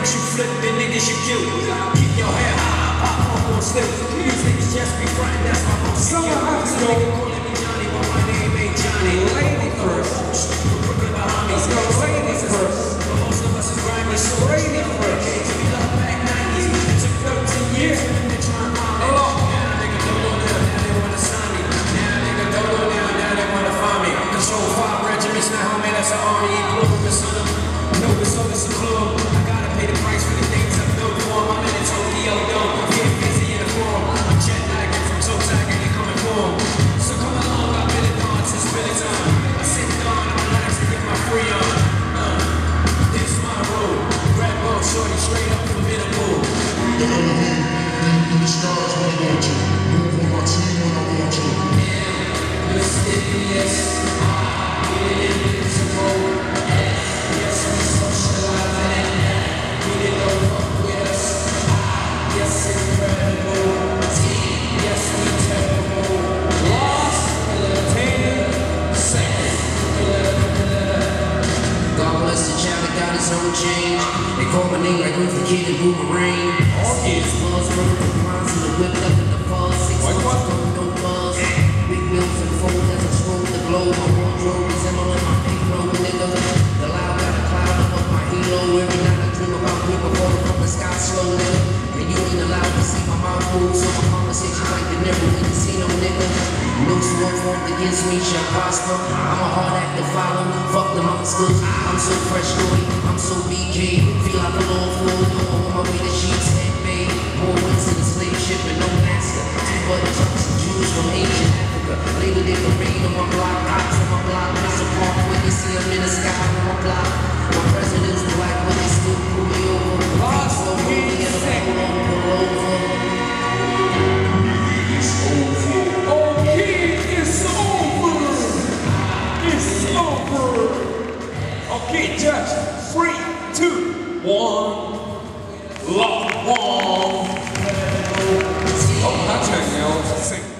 bricks you flip, the niggas you kill. Keep your head high, pop off on slip. These niggas just be frontin', that's my most Someone has to go. Nigga calling me Johnny, but my name ain't Johnny. Lady first. Let's go lady first. But most of us is grimy, so Lady first. we love back 90s. It took 13 years for them to try and find me. Now nigga don't know now they wanna sign me. Now nigga don't know now they wanna find me. Control 5 regiments, now homie, that's an army. Ain't pluribus on them. No, it's always a club. I gotta pay the price for the things I've built for 'em. I'm in a Tokyo dome, getting busy in the forum. I'm jet lagging from toe tagging and coming for 'em. So come along, I've been it on since Billy time. I sit down, I relax and get my free on. This my road. Grab ball, shorty, straight up from Liverpool. The enemy in the stars when I want you. Move on my team when I want you. Yeah, mysterious. Get it invisible. Yes, we socializing. We didn't know fuck with us. Yes, incredible. Yes, we terrible. Lost, 10 seconds. God bless the child that got his own change. They call my name like Ruth the Kid and Boomerang. Kids buzz, run the lines and the whip up in the fuzz. 6 months ago, no buzz. Big wheels and fold as I scroll the globe. My wardrobe resembling my big road, nigga. The loud got a cloud above my halo. Every night I dream about people falling from the sky slow, nigga. And you ain't allowed to see my mouth move, so my conversations like the never in the casino, nigga. No sword formed against me shall prosper. I'm a hard act to follow. Fuck the monsters. I'm so fresh, Joey. I'm so BK. Feel like a law for on my way to sheets head made. More winds in the slave ship and no master. Two butter trucks and Jews from Asian Africa. Later they parade on my block. Cops on my block. Miss a park when they see them in the sky on my block. My presidents black when they still pull me over. Lost Pull me and I'm pull over. Okay, it's over. It's over. Okay, judge. 3, 2, 1. Lock one. Oh, that's it,